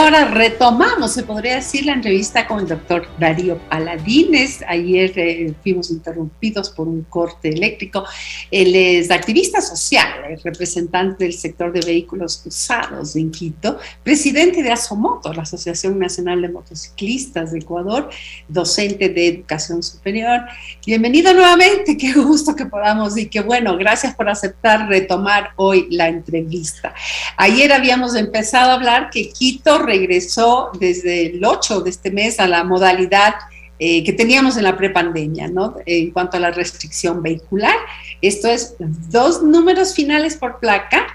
ahora retomamos, se podría decir, la entrevista con el doctor Darío Paladines. Ayer fuimos interrumpidos por un corte eléctrico. Él es activista social, es representante del sector de vehículos usados en Quito, presidente de ASOMOTO, la Asociación Nacional de Motociclistas de Ecuador, docente de educación superior. Bienvenido nuevamente, qué gusto que podamos y qué bueno, gracias por aceptar retomar hoy la entrevista. Ayer habíamos empezado a hablar que Quito regresó desde el 8 de este mes a la modalidad que teníamos en la prepandemia, ¿no? En cuanto a la restricción vehicular. Esto es 2 números finales por placa,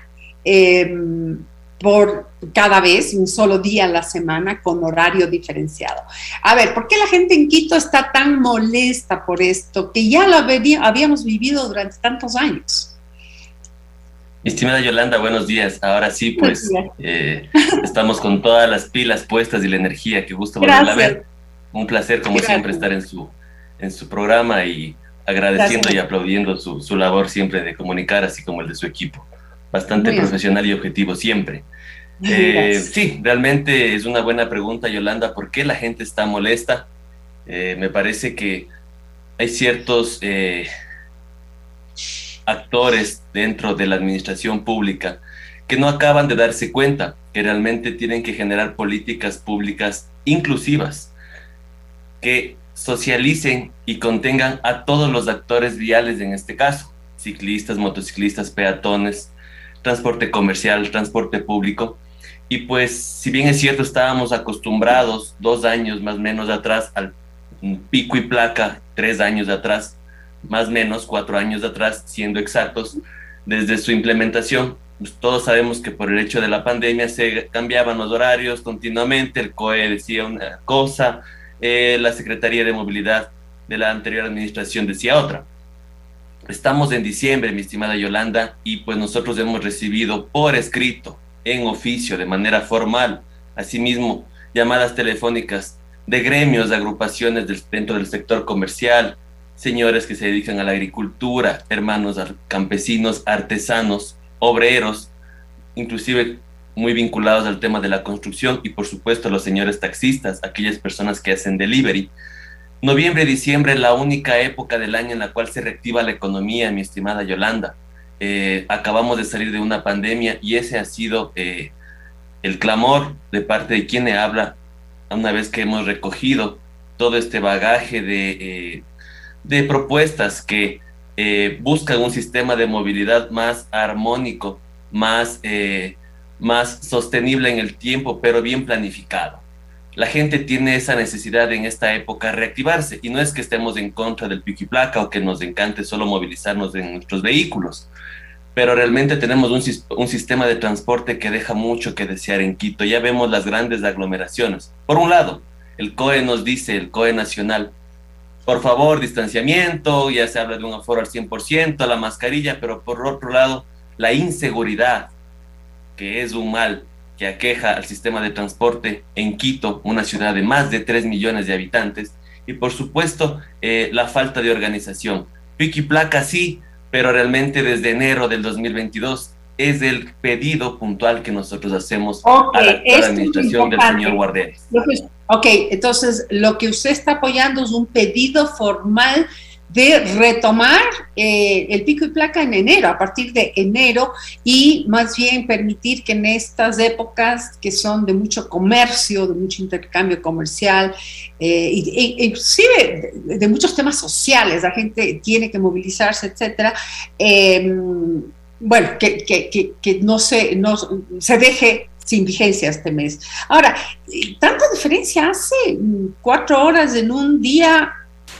por cada vez, un solo día a la semana con horario diferenciado. A ver, ¿por qué la gente en Quito está tan molesta por esto que ya lo habíamos vivido durante tantos años? Estimada Yolanda, buenos días. Ahora sí, pues estamos con todas las pilas puestas y la energía. Qué gusto volverla a ver. Un placer, como siempre, estar en su programa y agradeciendo y aplaudiendo su labor siempre de comunicar, así como el de su equipo. Bastante profesional y objetivo siempre. Sí, realmente es una buena pregunta, Yolanda. ¿Por qué la gente está molesta? Me parece que hay ciertos actores dentro de la administración pública que no acaban de darse cuenta que realmente tienen que generar políticas públicas inclusivas, que socialicen y contengan a todos los actores viales, en este caso, ciclistas, motociclistas, peatones, transporte comercial, transporte público. Y pues, si bien es cierto, estábamos acostumbrados 2 años más o menos atrás al pico y placa, 3 años atrás, más o menos 4 años atrás, siendo exactos, desde su implementación. Pues todos sabemos que por el hecho de la pandemia se cambiaban los horarios continuamente, el COE decía una cosa, la Secretaría de Movilidad de la anterior administración decía otra. Estamos en diciembre, mi estimada Yolanda, y pues nosotros hemos recibido por escrito, en oficio, de manera formal, asimismo, llamadas telefónicas de gremios, de agrupaciones dentro del sector comercial, señores que se dedican a la agricultura, hermanos campesinos, artesanos, obreros, inclusive muy vinculados al tema de la construcción y por supuesto los señores taxistas, aquellas personas que hacen delivery. Noviembre, diciembre, la única época del año en la cual se reactiva la economía, mi estimada Yolanda. Acabamos de salir de una pandemia y ese ha sido el clamor de parte de quien habla, una vez que hemos recogido todo este bagaje de propuestas que buscan un sistema de movilidad más armónico, más sostenible en el tiempo, pero bien planificado. La gente tiene esa necesidad en esta época de reactivarse, y no es que estemos en contra del pico y placa o que nos encante solo movilizarnos en nuestros vehículos, pero realmente tenemos un sistema de transporte que deja mucho que desear en Quito. Ya vemos las grandes aglomeraciones. Por un lado, el COE nos dice, el COE nacional, por favor, distanciamiento, ya se habla de un aforo al 100%, la mascarilla, pero por otro lado, la inseguridad, que es un mal que aqueja al sistema de transporte en Quito, una ciudad de más de 3 millones de habitantes, y por supuesto, la falta de organización. Pico y placa sí, pero realmente desde enero del 2022 es el pedido puntual que nosotros hacemos a la actual administración del señor Guarderas. Ok, entonces lo que usted está apoyando es un pedido formal de retomar el pico y placa en enero, a partir de enero, y más bien permitir que en estas épocas que son de mucho comercio, de mucho intercambio comercial, inclusive de muchos temas sociales, la gente tiene que movilizarse, etcétera, bueno, que no se deje sin vigencia este mes. Ahora, tanta diferencia hace 4 horas en un día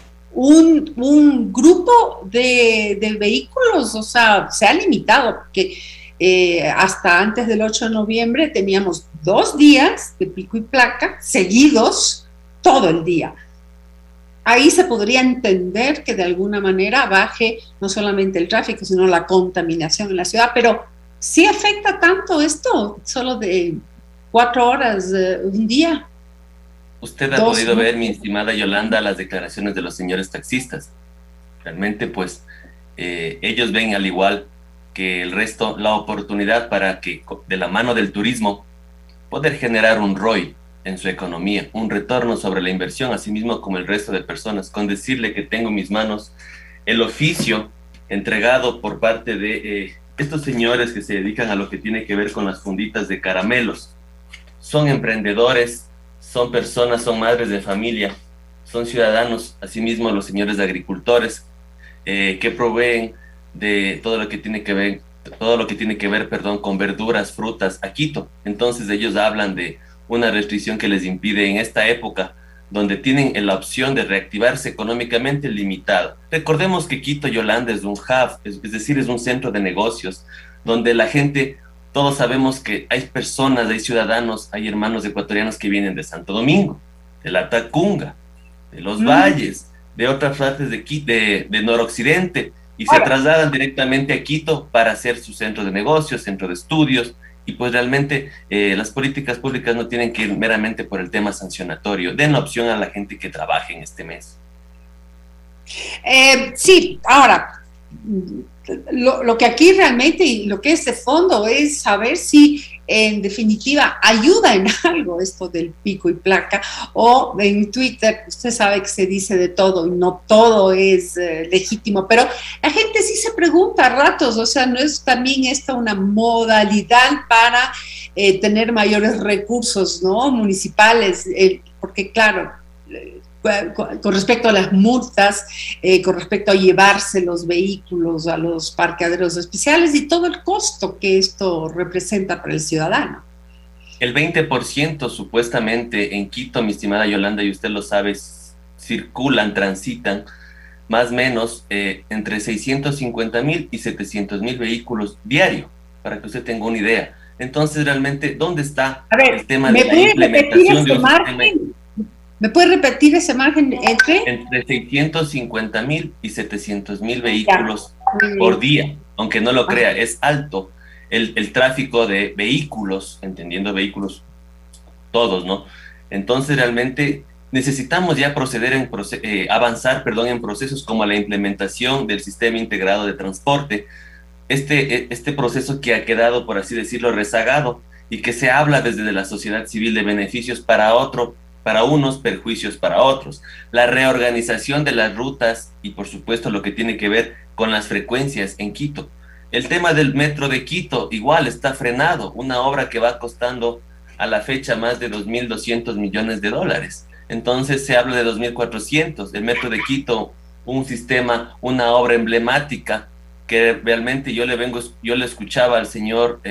un grupo de vehículos, o sea, se ha limitado, porque hasta antes del 8 de noviembre teníamos 2 días de pico y placa seguidos todo el día. Ahí se podría entender que de alguna manera baje no solamente el tráfico, sino la contaminación en la ciudad, pero ¿sí afecta tanto esto? Solo de 4 horas un día. Usted ha podido ver, mi estimada Yolanda, las declaraciones de los señores taxistas. Realmente, pues, ellos ven, al igual que el resto, la oportunidad para que, de la mano del turismo, poder generar un ROI en su economía, un retorno sobre la inversión, así mismo como el resto de personas, con decirle que tengo en mis manos el oficio entregado por parte de estos señores que se dedican a lo que tiene que ver con las funditas de caramelos. Son emprendedores, son personas, son madres de familia, son ciudadanos, asimismo los señores agricultores que proveen de todo lo que tiene que ver, perdón, con verduras, frutas a Quito. Entonces ellos hablan de una restricción que les impide en esta época, donde tienen la opción de reactivarse económicamente limitado. Recordemos que Quito, Yolanda, es un hub, es decir, es un centro de negocios, donde la gente, todos sabemos que hay personas, hay ciudadanos, hay hermanos ecuatorianos que vienen de Santo Domingo, de la Tacunga, de los valles, de otras partes de noroccidente, y se trasladan directamente a Quito para hacer su centro de negocios, centro de estudios, y pues realmente las políticas públicas no tienen que ir meramente por el tema sancionatorio. Den la opción a la gente que trabaje en este mes. Sí, ahora, lo que aquí realmente y lo que es de fondo es saber si en definitiva ayuda en algo esto del pico y placa, o en Twitter usted sabe que se dice de todo y no todo es legítimo, pero la gente sí se pregunta a ratos, o sea, ¿no es también esta una modalidad para tener mayores recursos, ¿no?, municipales? Porque claro, con respecto a las multas, con respecto a llevarse los vehículos a los parqueaderos especiales y todo el costo que esto representa para el ciudadano. El 20% supuestamente en Quito, mi estimada Yolanda, y usted lo sabe, circulan, transitan más o menos entre 650,000 y 700,000 vehículos diario, para que usted tenga una idea. Entonces, realmente, ¿dónde está el tema de la implementación de un sistema? ¿Me puede repetir ese margen entre? Entre 650,000 y 700,000 vehículos por día. Aunque no lo crea, es alto el tráfico de vehículos, entendiendo vehículos todos, ¿no? Entonces realmente necesitamos ya avanzar en procesos como la implementación del sistema integrado de transporte, este proceso que ha quedado, por así decirlo, rezagado, y que se habla desde la sociedad civil de beneficios para unos, perjuicios para otros. La reorganización de las rutas y por supuesto lo que tiene que ver con las frecuencias en Quito. El tema del metro de Quito igual está frenado, una obra que va costando a la fecha más de 2.200 millones de dólares. Entonces se habla de 2.400. El metro de Quito, un sistema, una obra emblemática que realmente yo le escuchaba al señor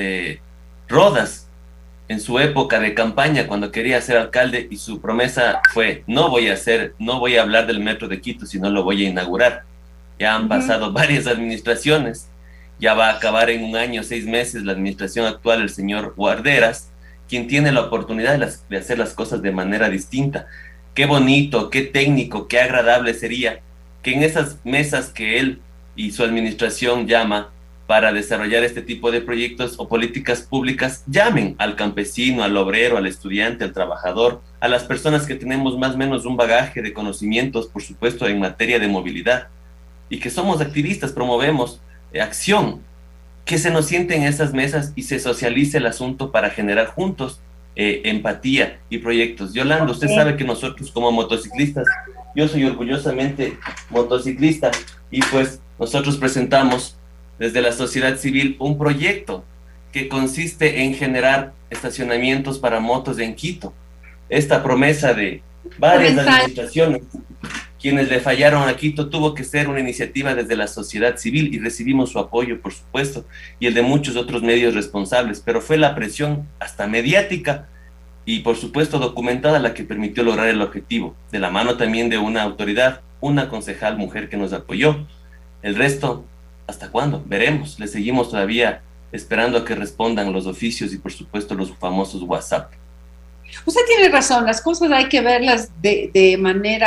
Rodas en su época de campaña cuando quería ser alcalde, y su promesa fue: no voy a hablar del metro de Quito, sino lo voy a inaugurar. Ya han pasado varias administraciones, ya va a acabar en 1 año, 6 meses la administración actual, el señor Guarderas, quien tiene la oportunidad de hacer las cosas de manera distinta. Qué bonito, qué técnico, qué agradable sería que en esas mesas que él y su administración llama para desarrollar este tipo de proyectos o políticas públicas, llamen al campesino, al obrero, al estudiante, al trabajador, a las personas que tenemos más o menos un bagaje de conocimientos, por supuesto, en materia de movilidad, y que somos activistas, promovemos acción, que se nos siente en esas mesas y se socialice el asunto para generar juntos empatía y proyectos. Yolanda, usted sabe que nosotros como motociclistas, yo soy orgullosamente motociclista, y pues nosotros presentamos desde la sociedad civil un proyecto que consiste en generar estacionamientos para motos en Quito. Esta promesa de varias administraciones, quienes le fallaron a Quito, tuvo que ser una iniciativa desde la sociedad civil, y recibimos su apoyo, por supuesto, y el de muchos otros medios responsables, pero fue la presión hasta mediática y por supuesto documentada la que permitió lograr el objetivo, de la mano también de una autoridad, una concejal mujer que nos apoyó. El resto, ¿hasta cuándo? Veremos. Le seguimos todavía esperando a que respondan los oficios y por supuesto los famosos WhatsApp. Usted tiene razón, las cosas hay que verlas de manera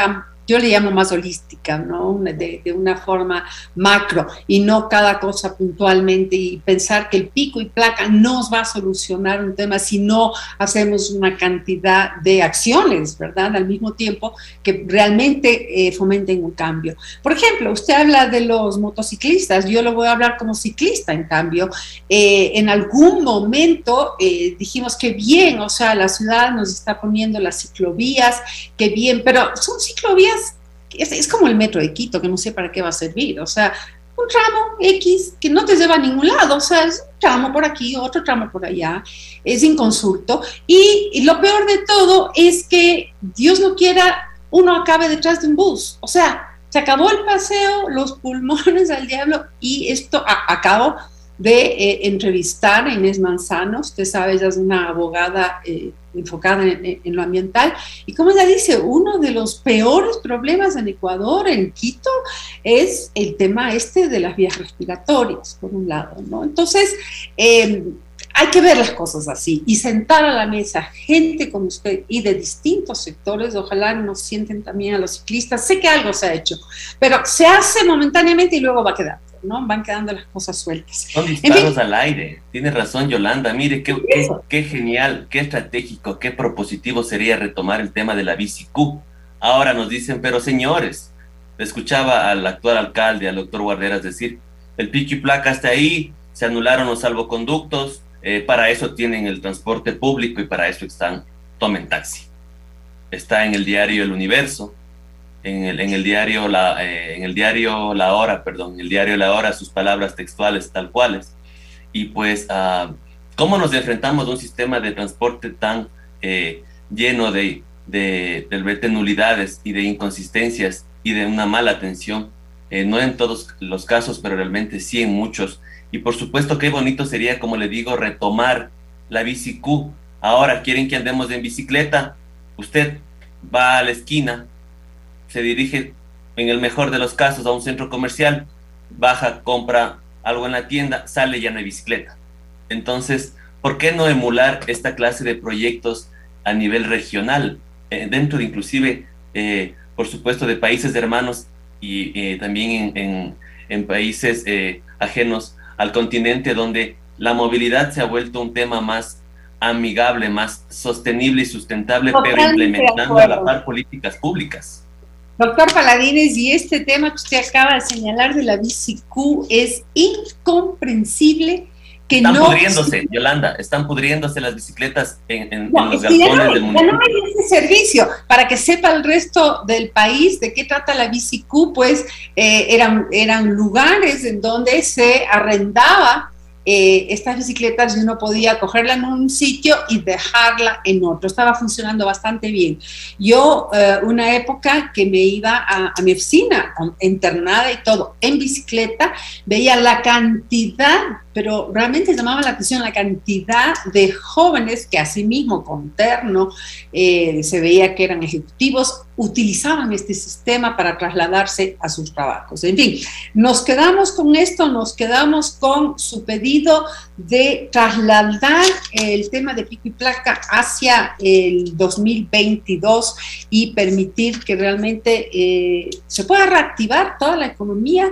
yo le llamo más holística, ¿no? De una forma macro y no cada cosa puntualmente, y pensar que el pico y placa nos va a solucionar un tema si no hacemos una cantidad de acciones, ¿verdad? Al mismo tiempo que realmente fomenten un cambio. Por ejemplo, usted habla de los motociclistas, yo lo voy a hablar como ciclista, en cambio, en algún momento dijimos que bien, o sea, la ciudad nos está poniendo las ciclovías, que bien, pero son ciclovías, es como el metro de Quito, que no sé para qué va a servir, o sea, un tramo X que no te lleva a ningún lado, o sea, es un tramo por aquí, otro tramo por allá, es inconsulto, y lo peor de todo es que Dios no quiera uno acabe detrás de un bus, o sea, se acabó el paseo, los pulmones al diablo, y esto acabo de entrevistar a Inés Manzano, usted sabe, ella es una abogada enfocada en lo ambiental, y como ella dice, uno de los peores problemas en Ecuador, en Quito, es el tema de las vías respiratorias, por un lado, ¿no? Entonces, hay que ver las cosas así y sentar a la mesa gente como usted y de distintos sectores, ojalá nos sienten también a los ciclistas, sé que algo se ha hecho, pero se hace momentáneamente y luego va a quedar, ¿no? Van quedando las cosas sueltas. Son disparos al aire, tiene razón Yolanda, mire, qué genial, qué estratégico, qué propositivo sería retomar el tema de la BiciQ. Ahora nos dicen, pero señores, escuchaba al actual alcalde, al doctor Guarderas decir, el pico y placa está ahí, se anularon los salvoconductos, para eso tienen el transporte público y para eso tomen taxi. Está en el diario El Universo, en el diario La Hora, sus palabras textuales tal cuales. Y pues, ¿cómo nos enfrentamos a un sistema de transporte tan lleno de nulidades y de inconsistencias y de una mala atención? No en todos los casos, pero realmente sí en muchos. Y por supuesto, qué bonito sería, como le digo, retomar la BiciQ. Ahora quieren que andemos en bicicleta. Usted va a la esquina, se dirige, en el mejor de los casos, a un centro comercial, baja, compra algo en la tienda, sale y ya no hay bicicleta. Entonces, ¿por qué no emular esta clase de proyectos a nivel regional, dentro de inclusive, por supuesto, de países hermanos y también en países ajenos al continente, donde la movilidad se ha vuelto un tema más amigable, más sostenible y sustentable, pero implementando a la par políticas públicas? Doctor Paladines, y este tema que usted acaba de señalar de la BiciQ es incomprensible. Que están pudriéndose, Yolanda, están pudriéndose las bicicletas en los galpones del municipio. Ya no hay ese servicio. Para que sepa el resto del país de qué trata la BiciQ, pues eran lugares en donde se arrendaba estas bicicletas y uno podía cogerla en un sitio y dejarla en otro. Estaba funcionando bastante bien. Yo, una época que me iba a mi oficina, internada y todo, en bicicleta, veía la cantidad, pero realmente llamaba la atención la cantidad de jóvenes que asimismo con terno, se veía que eran ejecutivos, utilizaban este sistema para trasladarse a sus trabajos. En fin, nos quedamos con esto, nos quedamos con su pedido de trasladar el tema de pico y placa hacia el 2022 y permitir que realmente se pueda reactivar toda la economía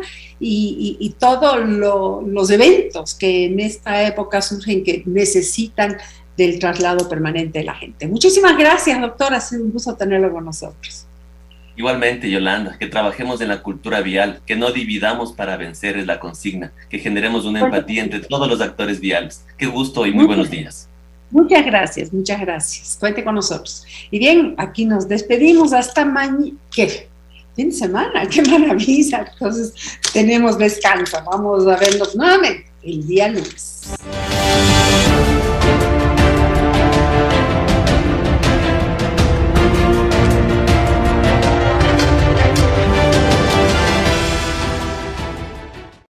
y todos los eventos que en esta época surgen que necesitan del traslado permanente de la gente. Muchísimas gracias, doctor, ha sido un gusto tenerlo con nosotros. Igualmente, Yolanda, que trabajemos en la cultura vial, que no dividamos para vencer es la consigna, que generemos una empatía entre todos los actores viales. Qué gusto y muy buenos días. Muchas gracias, muchas gracias. Cuente con nosotros. Y bien, aquí nos despedimos hasta mañana. ¿Qué? Fin de semana, qué maravilla. Entonces tenemos descanso. Vamos a vernos nuevamente el día lunes.